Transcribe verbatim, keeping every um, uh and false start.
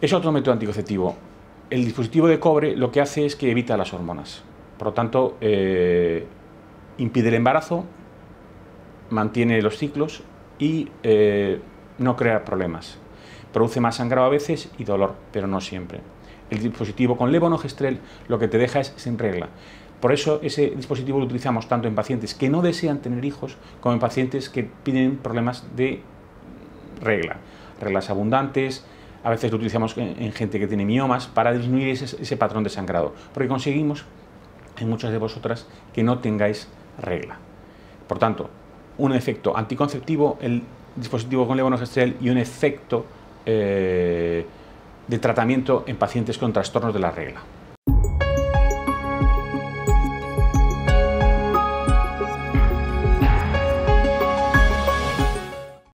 Es otro método anticonceptivo. El dispositivo de cobre lo que hace es que evita las hormonas. Por lo tanto, eh, impide el embarazo, mantiene los ciclos y eh, no crea problemas. Produce más sangrado a veces y dolor, pero no siempre. El dispositivo con levonorgestrel lo que te deja es sin regla. Por eso ese dispositivo lo utilizamos tanto en pacientes que no desean tener hijos como en pacientes que tienen problemas de regla, reglas abundantes. A veces lo utilizamos en, en gente que tiene miomas para disminuir ese, ese patrón de sangrado, porque conseguimos en muchas de vosotras que no tengáis regla. Por tanto, un efecto anticonceptivo, el dispositivo con levonorgestrel, y un efecto eh, de tratamiento en pacientes con trastornos de la regla.